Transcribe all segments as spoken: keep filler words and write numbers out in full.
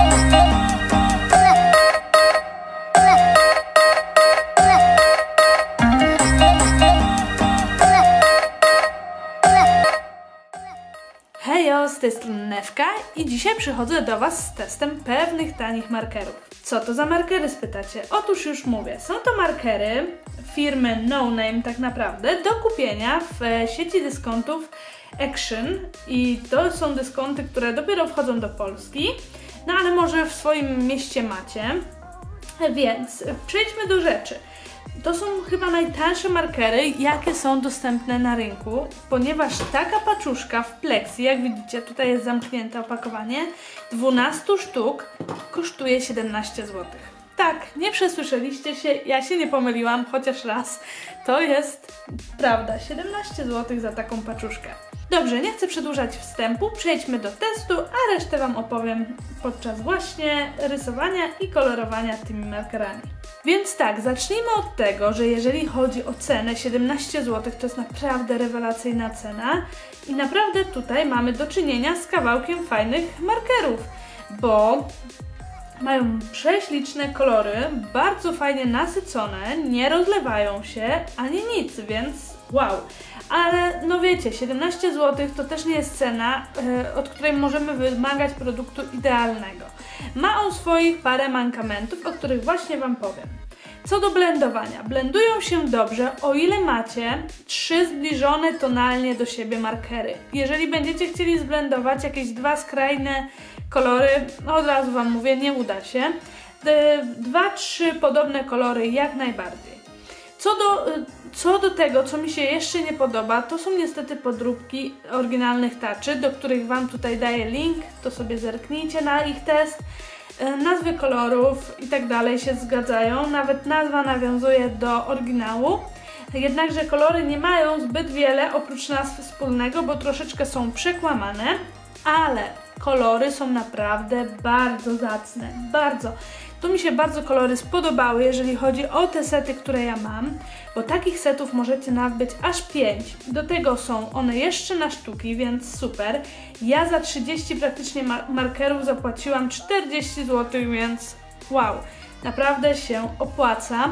Hejo, z tej strony Newka i dzisiaj przychodzę do Was z testem pewnych tanich markerów. Co to za markery, spytacie? Otóż już mówię, są to markery firmy No Name tak naprawdę do kupienia w sieci dyskontów Action i to są dyskonty, które dopiero wchodzą do Polski, no ale może w swoim mieście macie, więc przejdźmy do rzeczy. To są chyba najtańsze markery, jakie są dostępne na rynku, ponieważ taka paczuszka w Plexi, jak widzicie, tutaj jest zamknięte opakowanie, dwanaście sztuk kosztuje siedemnaście złotych. Tak, nie przesłyszeliście się, ja się nie pomyliłam, chociaż raz. To jest prawda, siedemnaście złotych za taką paczuszkę. Dobrze, nie chcę przedłużać wstępu, przejdźmy do testu, a resztę Wam opowiem podczas właśnie rysowania i kolorowania tymi markerami. Więc tak, zacznijmy od tego, że jeżeli chodzi o cenę, siedemnaście złotych to jest naprawdę rewelacyjna cena i naprawdę tutaj mamy do czynienia z kawałkiem fajnych markerów, bo mają prześliczne kolory, bardzo fajnie nasycone, nie rozlewają się ani nic, więc wow. Ale no wiecie, siedemnaście złotych to też nie jest cena, yy, od której możemy wymagać produktu idealnego. Ma on swoich parę mankamentów, o których właśnie Wam powiem. Co do blendowania. Blendują się dobrze, o ile macie trzy zbliżone tonalnie do siebie markery. Jeżeli będziecie chcieli zblendować jakieś dwa skrajne kolory, no od razu Wam mówię, nie uda się. Dwa, trzy podobne kolory jak najbardziej. Co do, co do tego, co mi się jeszcze nie podoba, to są niestety podróbki oryginalnych taczy, do których Wam tutaj daję link, to sobie zerknijcie na ich test. Nazwy kolorów i tak dalej się zgadzają, nawet nazwa nawiązuje do oryginału, jednakże kolory nie mają zbyt wiele oprócz nazw wspólnego, bo troszeczkę są przekłamane, ale kolory są naprawdę bardzo zacne, bardzo. Tu mi się bardzo kolory spodobały, jeżeli chodzi o te sety, które ja mam, bo takich setów możecie nabyć aż pięć. Do tego są one jeszcze na sztuki, więc super. Ja za trzydzieści praktycznie mar markerów zapłaciłam czterdzieści złotych, więc wow, naprawdę się opłaca.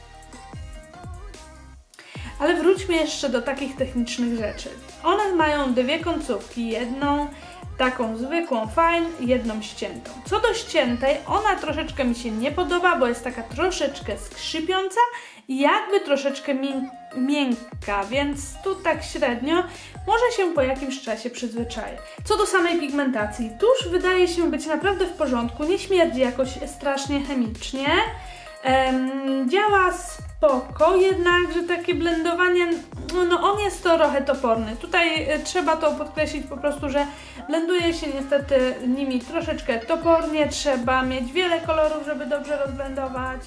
Ale wróćmy jeszcze do takich technicznych rzeczy. One mają dwie końcówki, jedną taką zwykłą, fajną i jedną ściętą. Co do ściętej, ona troszeczkę mi się nie podoba, bo jest taka troszeczkę skrzypiąca i jakby troszeczkę miękka, więc tu tak średnio, może się po jakimś czasie przyzwyczaję. Co do samej pigmentacji, tusz wydaje się być naprawdę w porządku, nie śmierdzi jakoś strasznie chemicznie, ehm, działa spoko, jednakże takie blendowanie, no, no on jest trochę toporny. Tutaj y, trzeba to podkreślić po prostu, że blenduje się niestety nimi troszeczkę topornie, trzeba mieć wiele kolorów, żeby dobrze rozblendować.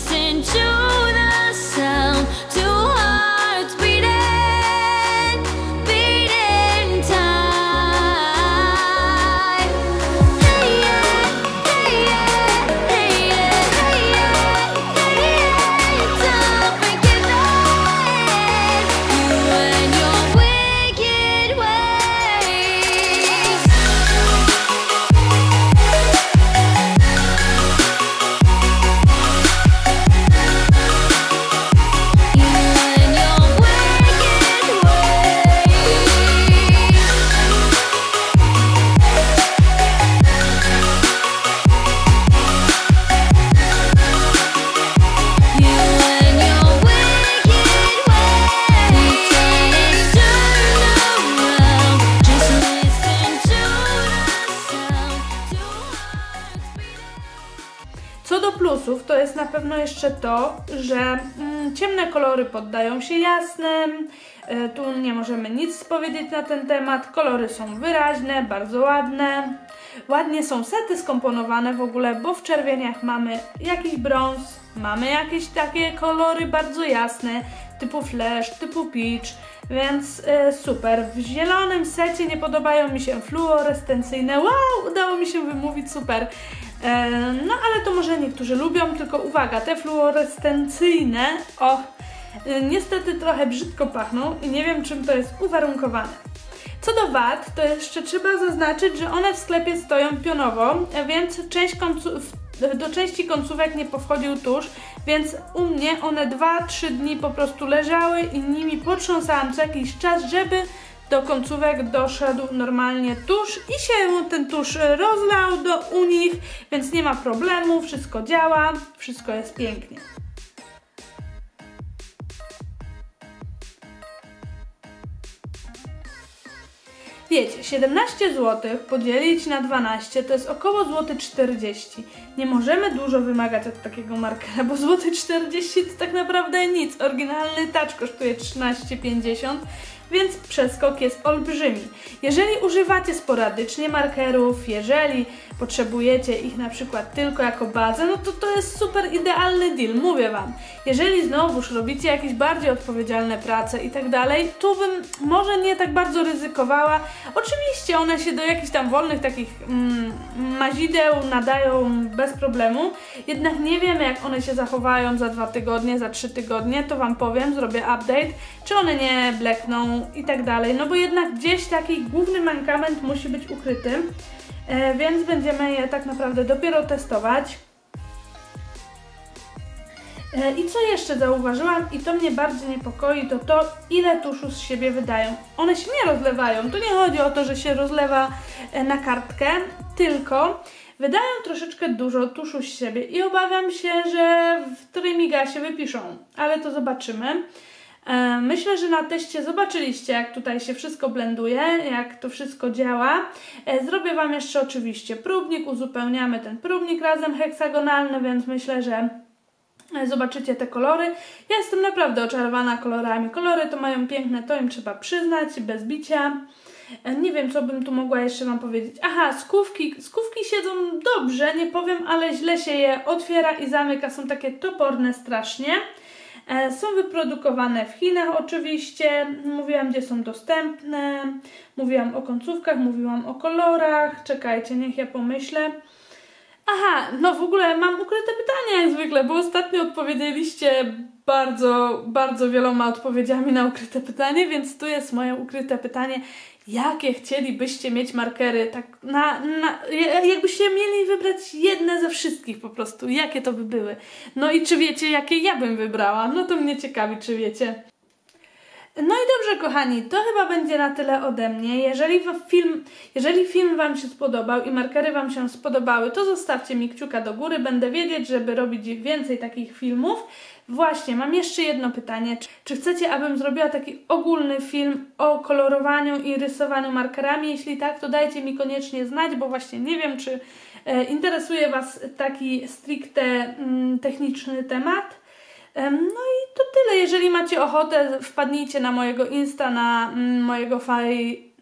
listen to the sound, two hearts beating, beating time. Hey yeah, hey yeah, hey yeah, hey yeah, hey yeah. Don't forget that you and your wicked ways. You and your wicked ways. You and your wicked ways. Turn around, just listen to the sound, two hearts beating. Co do plusów, to jest na pewno jeszcze to, że mm, ciemne kolory poddają się jasnym, e, tu nie możemy nic powiedzieć na ten temat, kolory są wyraźne, bardzo ładne, ładnie są sety skomponowane w ogóle, bo w czerwieniach mamy jakiś brąz, mamy jakieś takie kolory bardzo jasne, typu flash, typu peach, więc e, super. W zielonym secie nie podobają mi się fluorescencyjne, wow, udało mi się wymówić, super. E, no ale to może niektórzy lubią, tylko uwaga, te fluorescencyjne, o, e, niestety trochę brzydko pachną i nie wiem, czym to jest uwarunkowane. Co do wad, to jeszcze trzeba zaznaczyć, że one w sklepie stoją pionowo, e, więc część końców, do części końcówek nie powchodził tusz, więc u mnie one dwa trzy dni po prostu leżały i nimi potrząsałam co jakiś czas, żeby do końcówek doszedł normalnie tusz i się ten tusz rozlał do u nich, więc nie ma problemu, wszystko działa, wszystko jest pięknie. Wiecie, siedemnaście złotych podzielić na dwanaście to jest około złoty czterdzieści. Nie możemy dużo wymagać od takiego markera, bo złoty czterdzieści to tak naprawdę nic. Oryginalny touch kosztuje trzynaście pięćdziesiąt, więc przeskok jest olbrzymi. Jeżeli używacie sporadycznie markerów, jeżeli potrzebujecie ich na przykład tylko jako bazę, no to to jest super idealny deal, mówię Wam. Jeżeli znowuż robicie jakieś bardziej odpowiedzialne prace i tak dalej, to bym może nie tak bardzo ryzykowała. Oczywiście one się do jakichś tam wolnych takich mm, mazideł nadają bez problemu, jednak nie wiemy, jak one się zachowają za dwa tygodnie, za trzy tygodnie, to Wam powiem, zrobię update, czy one nie blekną i tak dalej, no bo jednak gdzieś taki główny mankament musi być ukryty, e, więc będziemy je tak naprawdę dopiero testować. E, I co jeszcze zauważyłam i to mnie bardzo niepokoi, to to, ile tuszu z siebie wydają. One się nie rozlewają, tu nie chodzi o to, że się rozlewa e, na kartkę, tylko wydają troszeczkę dużo tuszu z siebie i obawiam się, że w trymiga się wypiszą, ale to zobaczymy. Myślę, że na teście zobaczyliście, jak tutaj się wszystko blenduje, jak to wszystko działa. Zrobię Wam jeszcze oczywiście próbnik, uzupełniamy ten próbnik razem heksagonalny, więc myślę, że zobaczycie te kolory. Ja jestem naprawdę oczarowana kolorami. Kolory to mają piękne, to im trzeba przyznać, bez bicia. Nie wiem, co bym tu mogła jeszcze Wam powiedzieć. Aha, skówki. Skówki siedzą dobrze, nie powiem, ale źle się je otwiera i zamyka. Są takie toporne strasznie. E, są wyprodukowane w Chinach oczywiście. Mówiłam, gdzie są dostępne. Mówiłam o końcówkach, mówiłam o kolorach. Czekajcie, niech ja pomyślę. Aha, no w ogóle mam ukryte pytania jak zwykle, bo ostatnio odpowiedzieliście bardzo, bardzo wieloma odpowiedziami na ukryte pytanie, więc tu jest moje ukryte pytanie. Jakie chcielibyście mieć markery? Tak na, na, jakbyście mieli wybrać jedne ze wszystkich po prostu, jakie to by były? No i czy wiecie, jakie ja bym wybrała? No to mnie ciekawi, czy wiecie. No i dobrze, kochani, to chyba będzie na tyle ode mnie. Jeżeli film, jeżeli film Wam się spodobał i markery Wam się spodobały, to zostawcie mi kciuka do góry. Będę wiedzieć, żeby robić więcej takich filmów. Właśnie, mam jeszcze jedno pytanie. Czy, czy chcecie, abym zrobiła taki ogólny film o kolorowaniu i rysowaniu markerami? Jeśli tak, to dajcie mi koniecznie znać, bo właśnie nie wiem, czy e, interesuje Was taki stricte mm, techniczny temat. No i to tyle. Jeżeli macie ochotę, wpadnijcie na mojego Insta, na mojego faj,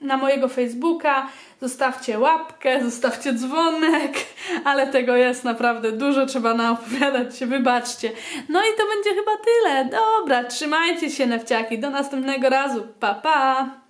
na mojego Facebooka, zostawcie łapkę, zostawcie dzwonek, ale tego jest naprawdę dużo, trzeba naopowiadać się, wybaczcie. No i to będzie chyba tyle. Dobra, trzymajcie się, nefciaki, do następnego razu, pa pa!